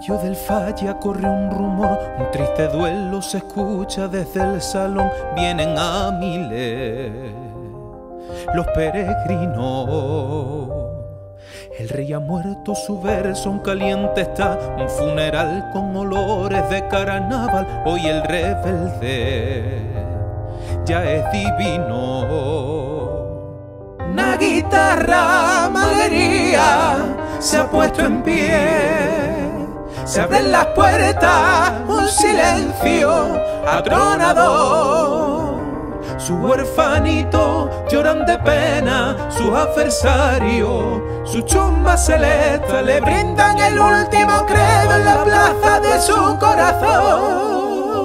castillo del Falla corre un rumor, un triste duelo se escucha desde el salón. Vienen a miles los peregrinos. El rey ha muerto, su verso un caliente está, un funeral con olores de carnaval. Hoy el rebelde ya es divino. Una guitarra malhería se ha puesto en pie, se abren las puertas, un silencio atronador. Sus huerfanito lloran de pena, sus adversarios, su chumba celeste le brindan el último credo en la plaza de su corazón.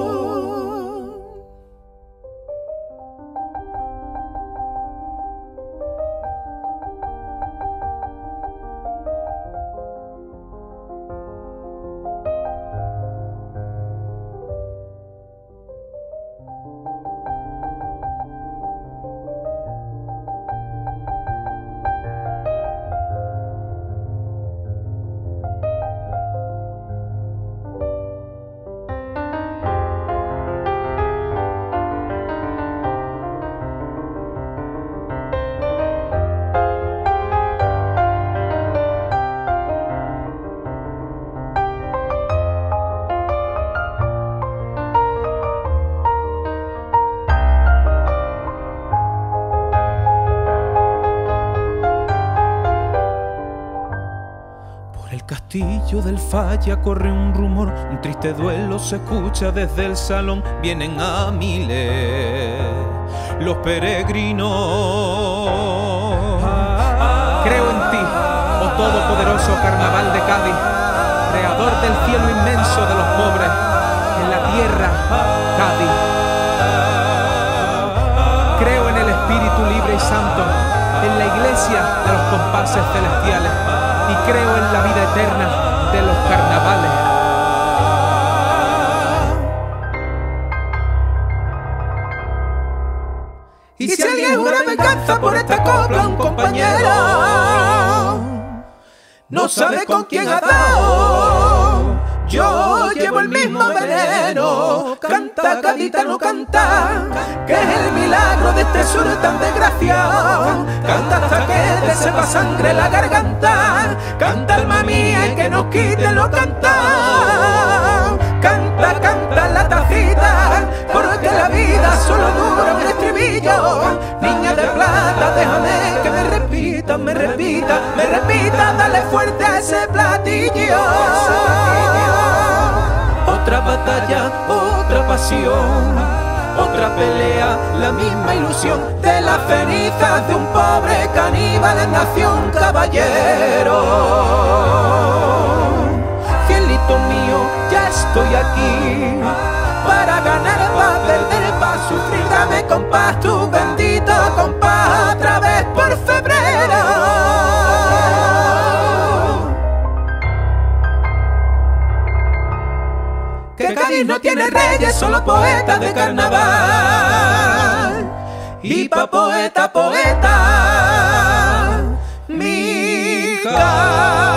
El castillo del Falla corre un rumor, un triste duelo se escucha desde el salón. Vienen a miles los peregrinos. Creo en ti, oh todopoderoso carnaval de Cádiz, creador del cielo inmenso de los pobres, en la tierra, Cádiz. Creo en el espíritu libre y santo, en la iglesia de los compases celestiales, y creo en la vida eterna de los carnavales. Y si alguien jura venganza por esta copla, un compañero no sabe con quién ha dado. Yo llevo el mismo veneno. Canta, gaditano, canta, que es el milagro de este sur tan desgraciado. Canta hasta que te sepa sangre la garganta. Canta, alma mía, y que nos quite lo cantado. Canta, canta la tacita, porque la vida solo dura un estribillo. Niña de plata, déjame que me repita, me repita, me repita. Dale fuerte a ese platillo. Otra batalla, otra pasión, otra pelea, la misma ilusión de las cenizas de un pobre caníbal nació un caballero. Cielito mío, ya estoy aquí, para ganar, para perder, para sufrir. Dame compás, tu bendito compás, otra vez por febrero. Que Cádiz no tiene reyes, solo poetas de carnaval. Y pa' poeta, poeta, mi Cádiz.